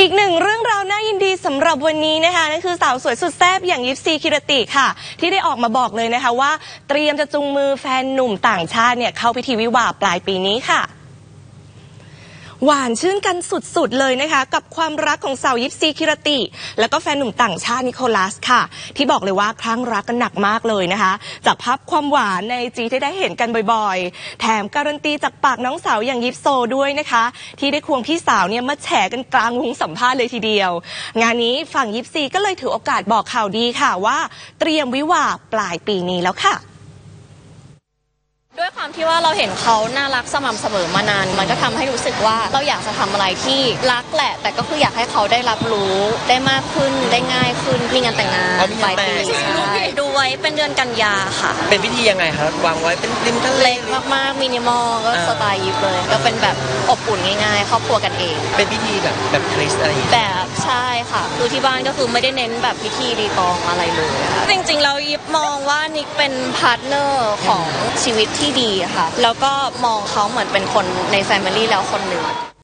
อีกหนึ่งเรื่องราวน่ายินดีสำหรับวันนี้นะคะนั่นคือสาวสวยสุดแซ่บอย่างยิปซีคิรติค่ะที่ได้ออกมาบอกเลยนะคะว่าเตรียมจะจูงมือแฟนหนุ่มต่างชาติเนี่ยเข้าพิธีวิวาห์ปลายปีนี้ค่ะหวานชื่นกันสุดๆเลยนะคะกับความรักของสาวยิปซีคิรติแล้วก็แฟนหนุ่มต่างชาตินิโคลัสค่ะที่บอกเลยว่าคลั่งรักกันหนักมากเลยนะคะจากภาพความหวานในจีที่ได้เห็นกันบ่อยๆแถมการันตีจากปากน้องสาวอย่างยิปโซด้วยนะคะที่ได้ควงพี่สาวเนี่ยมาแฉกันกลางวงสัมภาษณ์เลยทีเดียวงานนี้ฝั่งยิปซีก็เลยถือโอกาสบอกข่าวดีค่ะว่าเตรียมวิวาห์ปลายปีนี้แล้วค่ะด้วยความที่ว่าเราเห็นเขาน่ารักสม่ำเสมอมานานมันก็ทำให้รู้สึกว่าเราอยากจะทำอะไรที่รักแหละแต่ก็คืออยากให้เขาได้รับรู้ได้มากขึ้นได้ง่ายขึ้นมีงานแต่งงานปลายปีด้วยเป็นเดือนกันยาค่ะเป็นพิธียังไงครับวางไว้เป็นริมทะเลเล็กมากๆมินิมอลก็สไตล์ยิปเลยก็เป็นแบบอบอุ่นง่ายๆครอบครัวกันเองเป็นพิธีแบบคริสอะไรอย่างเงี้ยแบบใช่ค่ะคือที่บ้านก็คือไม่ได้เน้นแบบพิธีรีตองอะไรเลยจริงๆเรายิปมองว่านิกเป็นพาร์ทเนอร์ของชีวิตที่ดีค่ะแล้วก็มองเขาเหมือนเป็นคนในแฟมิลี่แล้วคนหนึ่ง